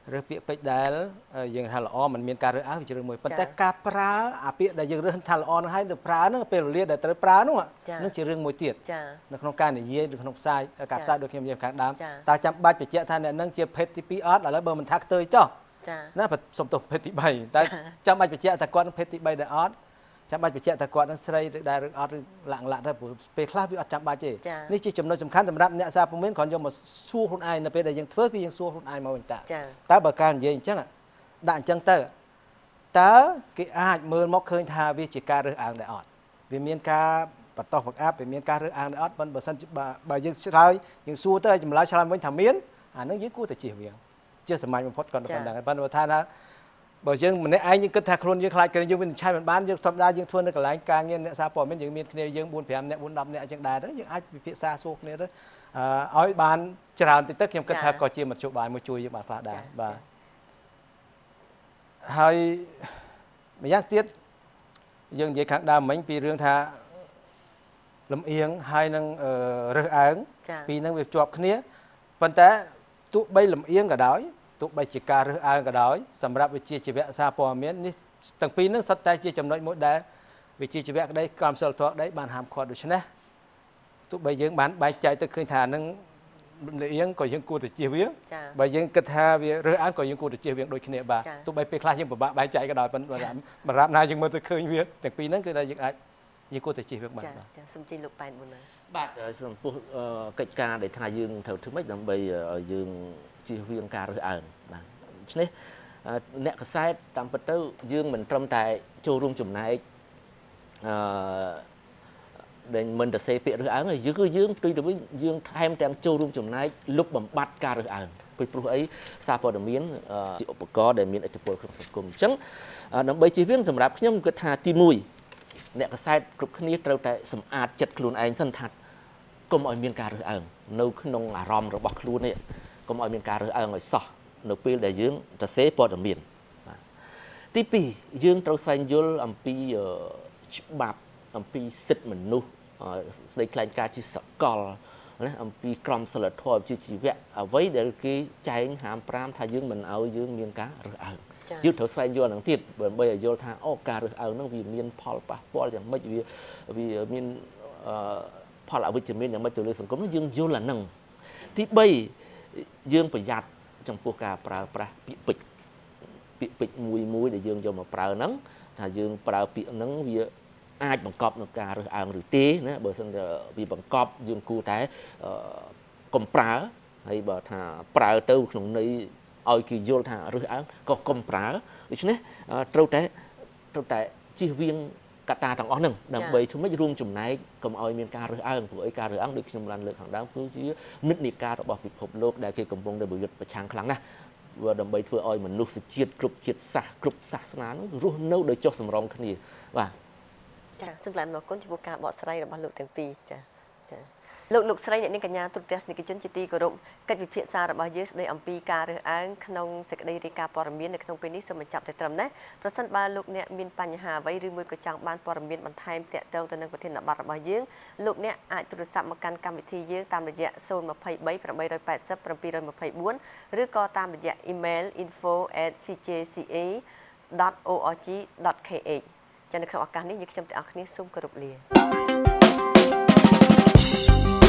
Speaker 2: រើសពាក្យពេចន៍ដែលយើងថាល្អមិនមានការរើសអើងវាជារឿងមួយប៉ុន្តែការប្រើអាពាក្យដែលយើងរើសថាល្អនោះហើយទៅប្រើនោះពេលវេលាដែលត្រូវប្រើនោះនឹងជារឿងមួយទៀតនៅក្នុងការនិយាយឬក្នុងផ្សាយការផ្សាយដូចខ្ញុំនិយាយខាងដើមតើចាំបាច់បញ្ជាក់ថាអ្នកនឹងជាភេទទីពីរអត់ឥឡូវបើមិនថាខ្ទើយចោះណាសុំទោសភេទទីបីតែចាំបាច់បញ្ជាក់ថាគាត់ភេទទីបីដែលអត់ចាំបាច់បញ្ជាក់ថាគាត់នឹងស្រីឬដែលឬអត់ឬលាក់លាក់ទៅពេលខ្លះវាអត់ចាំបាច់ទេនេះជាចំណុចសំខាន់សម្រាប់អ្នកសារព័ត៌មានគ្រាន់យកមកសួរខ្លួនឯងនៅពេលដែលយើងធ្វើគឺយើងសួរខ្លួនឯងមកវិញតាតើបើការនិយាយអញ្ចឹងដាក់អញ្ចឹងទៅតើគេអាចមើលមកឃើញថាវាជាការរើសអើងដែរអត់វាមានការបន្តបង្អាប់វាមានការរើសអើងដែរអត់បើសិនបើយើងឆ្លើយយើងសួរទៅចម្លើយឆ្លើយវិញថាមានអានឹងយើងគួរតែជៀសវាងជាសម័យបំផុតគាត់ប៉ុណ្ណឹងប៉ុន្តែថាថាបើយើងម្នាក់ឯងយើងគិតថាខ្លួនយើងខ្លាចគ្នាយើងវិនិច្ឆ័យមិនបានយើងធម្មតាយើងធ្វើនៅកន្លែងការងារអ្នកសារព័ត៌មានយើងមានគ្នាយើងbốn fiveអ្នកbốn tenអ្នកអញ្ចឹងដែរទៅយើងអាចពិភាក្សាសួរគ្នាទៅឲ្យបានច្រើនតិចទៅខ្ញុំគិតថាក៏ជាមធ្យោបាយមួយជួយយើងបានខ្លះដែរបាទហើយម្យ៉ាងទៀតយើងនិយាយខាងដើមមិញពីរឿងថាលំអៀងហើយនឹងរើសអើងពីនឹងវាជាប់គ្នាប៉ុន្តែទោះបីលំអៀងក៏ដោយទោះបីជាការរើសអើងក៏ដោយសម្រាប់វិជាជីវៈសារព័ត៌មាននេះទាំងពីរនឹងសុទ្ធតែជាចំណុចមួយដែលវិជាជីវៈក្តីក្រមសីលធម៌ក្តីបានហាមឃាត់ដូច្នេះទោះបីយើងបានបែកចែកទៅឃើញថានឹងលំអៀងក៏យើងគួរតែជៀសវាងបើយើងគិតថាវារើសអើងក៏យើងគួរតែជៀសវាងដូចគ្នាបាទទោះបីពេលខ្លះយើងពិបាកបែកចែកក៏ដោយប៉ុន្តែសម្រាប់ណាយើងមើលទៅឃើញវាទាំងពីរហ្នឹងគឺថាយើងអាចយើងគួរតែជៀសវាងបានបាទ
Speaker 1: ចាសូមជិះលោកប៉ែនមុនណា
Speaker 3: បាទចំពោះកិច្ចការដែលថាយើងត្រូវធ្វើម៉េចដើម្បីឲ្យយើងជៀសវាងការរើសអើងបាទដូច្នេះអ្នកកសែតតាមពិតទៅយើងមិនត្រឹមតែចូលរួមចំណែកអឺដែលមិនទៅសេពាក្យរើសអើងទេយើងគឺយើងផ្ទុយទៅវិញយើងថែមទាំងចូលរួមចំណែកលុបបំបាត់ការរើសអើងពីព្រោះអីសារព័ត៌មានជាឧបករណ៍ដែលមានឥទ្ធិពលក្នុងសង្គមអញ្ចឹងដើម្បីជៀសវាងសម្រាប់ខ្ញុំគិតថាទីមួយអ្នកកសែតគ្រប់គ្នាត្រូវតែសម្អាតចិត្តខ្លួនឯងសិនថាកុំឲ្យមានការរើសអើងនៅក្នុងអារម្មណ៍របស់ខ្លួននេះកុំឲ្យមានការរើសអើងឲ្យសោះនៅពេលដែលយើងទៅសេព័ត៌មានបាទទីពីរយើងត្រូវស្វែងយល់អំពីច្បាប់អំពីសិទ្ធិមនុស្សស្ដីថ្លែងការណ៍ជាសកលណាអំពីក្រមសីលធម៌ជាជីវៈអ្វីដែលគេចែងហាមប្រាមថាយើងមិនឲ្យយើងមានការរើសអើងយើងត្រូវស្វែងយល់ហ្នឹងទៀតដើម្បីឲ្យយល់ថាអូការរើសអើងហ្នឹងវាមានផលប៉ះពាល់យ៉ាងម៉េចវាវាមានផលអវិជ្ជមានយ៉ាងម៉េចទៅលើសង្គមហ្នឹងយើងយល់អាហ្នឹងទីបីយើងប្រយ័ត្នចំពោះការប្រើប្រាស់ពាក្យពេចន៍ពាក្យពេចន៍មួយមួយដែលយើងយកមកប្រើហ្នឹងថាយើងប្រើពាក្យហ្នឹងវាអាចបង្កប់នឹងការរើសអើងឬទេណាបើមិនថាវាបង្កប់យើងគួរតែកុំប្រើហើយបើថាប្រើទៅក្នុងន័យឲ្យគេយល់ថារើសអើងក៏កុំប្រើដូច្នេះត្រូវតែត្រូវតែជៀសវាងកត្តាទាំងអស់ហ្នឹងដើម្បីធ្វើម៉េចរួមចំណែកកុំឲ្យមានការរើសអើងព្រោះអីការរើសអើងដូចខ្ញុំបានលើកខាងដើមគឺជានិន្នាការរបស់ពិភពលោកដែលគេកំពុងតែប្រយុទ្ធប្រឆាំងខ្លាំងណាស់វាដើម្បីធ្វើឲ្យមនុស្សជាតិគ្រប់ជាតិសាសន៍គ្រប់សាសនាហ្នឹងរស់នៅដោយចុះសម្រុងគ្នាបាទ
Speaker 1: ចាសូមថ្លែងអំណរគុណចំពោះការបកស្រាយរបស់លោកទាំងពីរចាចាលោកលោកស្រីអ្នកនាងកញ្ញាទូរទស្សនិកជនជាទីគោរពកិច្ចពិភាក្សារបស់យើងស្ដីអំពីការរើសអើងក្នុងសេចក្តីរាយការណ៍ព័ត៌មាននៅក្នុងពេលនេះសូមបញ្ចប់តែត្រឹមនេះប្រសិនបើលោកអ្នកមានបញ្ហាអ្វីឬមួយក៏ចង់បានព័ត៌មានបន្ថែមទាក់ទងទៅនឹងប្រធានបទរបស់យើងលោកអ្នកអាចទូរស័ព្ទមកកាន់កម្មវិធីយើងតាមរយៈศูนย์ ยี่สิบสาม แปด แปด ศูนย์ เจ็ด เจ็ด ยี่สิบสี่ ឬក៏តាមរយៈ email info at c j c a dot org dot k h ចានៅក្នុងឱកាសនេះយើងខ្ញុំទាំងអស់គ្នាសូមគោរពលា